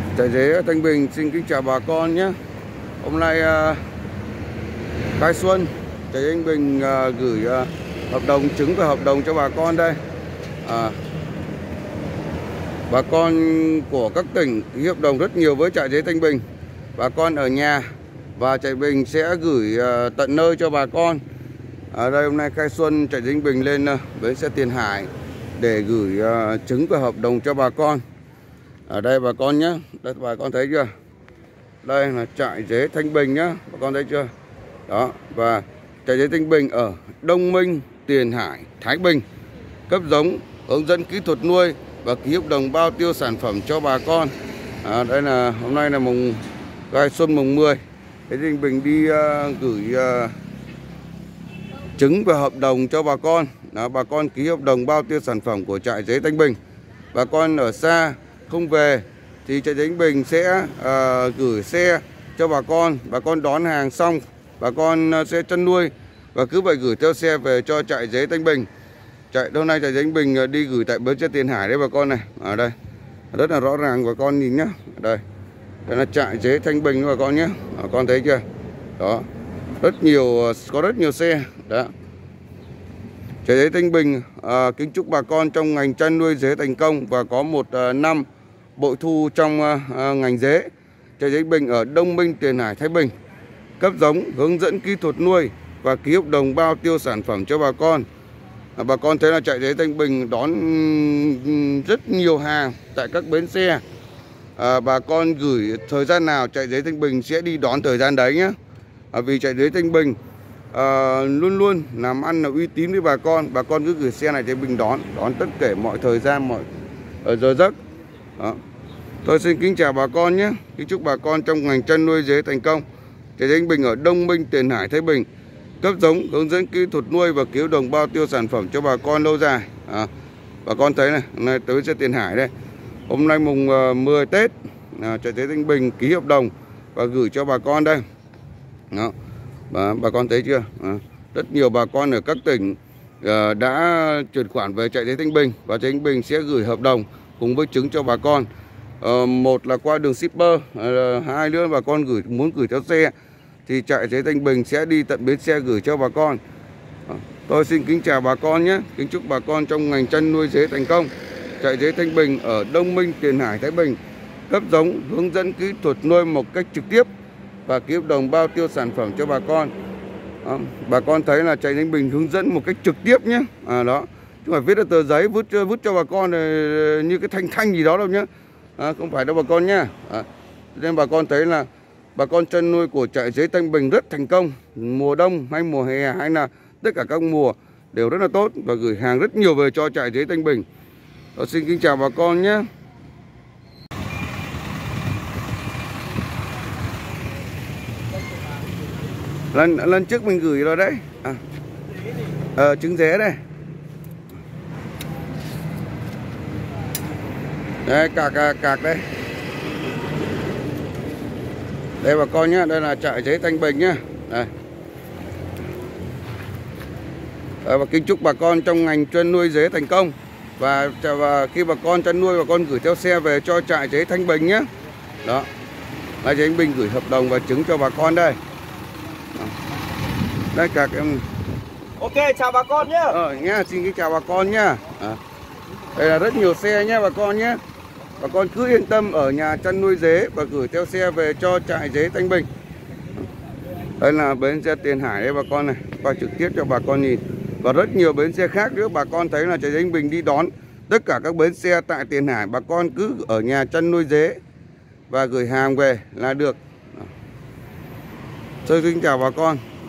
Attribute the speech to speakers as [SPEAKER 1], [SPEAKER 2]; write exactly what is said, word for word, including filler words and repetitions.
[SPEAKER 1] Trại Dế Thanh Bình xin kính chào bà con nhé. Hôm nay uh, khai xuân, Trại Dế Thanh Bình uh, gửi uh, hợp đồng trứng và hợp đồng cho bà con đây. À, bà con của các tỉnh ký hợp đồng rất nhiều với Trại Dế Thanh Bình. Bà con ở nhà và Trại Bình sẽ gửi uh, tận nơi cho bà con. Ở đây hôm nay khai xuân, Trại Dế Thanh Bình lên uh, bến xe Tiền Hải để gửi uh, trứng và hợp đồng cho bà con. Ở đây bà con nhé, đây bà con thấy chưa? Đây là Trại Dế Thanh Bình nhá, bà con thấy chưa? Đó, và Trại Dế Thanh Bình ở Đông Minh, Tiền Hải, Thái Bình. Cấp giống, hướng dẫn kỹ thuật nuôi và ký hợp đồng bao tiêu sản phẩm cho bà con. À, đây là hôm nay là mùng khai xuân mùng mười. Trại Dế Thanh Bình đi uh, gửi uh, trứng và hợp đồng cho bà con. Đó, bà con ký hợp đồng bao tiêu sản phẩm của Trại Dế Thanh Bình. Bà con ở xa không về thì Trại Dế Thanh Bình sẽ uh, gửi xe cho bà con. Bà con đón hàng xong, bà con uh, sẽ chăn nuôi và cứ vậy gửi theo xe về cho Trại Dế Thanh Bình. Chạy hôm nay Trại Dế Thanh Bình uh, đi gửi tại bến xe Tiền Hải đấy bà con này. Ở đây rất là rõ ràng bà con nhìn nhá. Đây, đây là Trại Dế Thanh Bình bà con nhé. Bà con thấy chưa? Đó, rất nhiều, có rất nhiều xe. Đó, Trại Dế Thanh Bình à, kính chúc bà con trong ngành chăn nuôi dế thành công và có một à, năm bội thu trong à, ngành dế. Trại Dế Thanh Bình ở Đông Minh, Tiền Hải, Thái Bình. Cấp giống, hướng dẫn kỹ thuật nuôi và ký hợp đồng bao tiêu sản phẩm cho bà con. À, bà con thấy là Trại Dế Thanh Bình đón rất nhiều hàng tại các bến xe. À, bà con gửi thời gian nào Trại Dế Thanh Bình sẽ đi đón thời gian đấy nhé. À, vì Trại Dế Thanh Bình À, luôn luôn làm ăn là uy tín với bà con. Bà con cứ gửi xe này thì mình đón đón tất cả mọi thời gian, mọi ở giờ giấc. Đó. Tôi xin kính chào bà con nhé. Kính chúc bà con trong ngành chăn nuôi dế thành công. Trại Dế Thanh Bình ở Đông Minh, Tiền Hải, Thái Bình. Cấp giống, hướng dẫn kỹ thuật nuôi và ký hợp đồng bao tiêu sản phẩm cho bà con lâu dài. À, bà con thấy này, hôm nay tới sẽ Tiền Hải đây. Hôm nay mùng uh, mười Tết, à, Trại Dế Thanh Bình ký hợp đồng và gửi cho bà con đây. Đó. Bà, bà con thấy chưa? À, rất nhiều bà con ở các tỉnh à, đã chuyển khoản về Trại Dế Thanh Bình và Trại Dế Thanh Bình sẽ gửi hợp đồng cùng với trứng cho bà con. À, một là qua đường shipper, à, hai nữa bà con gửi muốn gửi theo xe thì Trại Dế Thanh Bình sẽ đi tận bến xe gửi cho bà con. À, tôi xin kính chào bà con nhé. Kính chúc bà con trong ngành chăn nuôi dế thành công. Trại Dế Thanh Bình ở Đông Minh, Tiền Hải, Thái Bình. Cấp giống, hướng dẫn kỹ thuật nuôi một cách trực tiếp và ký hợp đồng bao tiêu sản phẩm cho bà con. Đó, bà con thấy là Trại Dế Thanh Bình hướng dẫn một cách trực tiếp nhé. À, đó, chứ phải viết ở tờ giấy vứt vứt cho bà con như cái thanh thanh gì đó đâu nhé. À, không phải đâu bà con nhé. À, nên bà con thấy là bà con chăn nuôi của Trại Dế Thanh Bình rất thành công. Mùa đông hay mùa hè hay là tất cả các mùa đều rất là tốt và gửi hàng rất nhiều về cho Trại Dế Thanh Bình. Tôi xin kính chào bà con nhé. Lần lần trước mình gửi rồi đấy. À, ờ, trứng dế đây. Đây, cạc cạc đây. Đây bà con nhé, đây là Trại Dế Thanh Bình nhá. Đây. Ờ, và kính chúc bà con trong ngành chăn nuôi dế thành công. Và, và khi bà con chăn nuôi bà con gửi theo xe về cho Trại Dế Thanh Bình nhé. Đó. Trại Dế Thanh Bình gửi hợp đồng và trứng cho bà con đây. Đây các em.
[SPEAKER 2] Ok, chào bà con nhé.
[SPEAKER 1] Ờ nhá, xin kính chào bà con nhá. À, đây là rất nhiều xe nhé bà con nhé. Bà con cứ yên tâm ở nhà chăn nuôi dế và gửi theo xe về cho Trại Dế Thanh Bình. Đây là bến xe Tiền Hải đây bà con này, quay trực tiếp cho bà con nhìn. Và rất nhiều bến xe khác nữa, bà con thấy là Trại Dế Thanh Bình đi đón tất cả các bến xe tại Tiền Hải. Bà con cứ ở nhà chăn nuôi dế và gửi hàng về là được. Tôi xin chào bà con.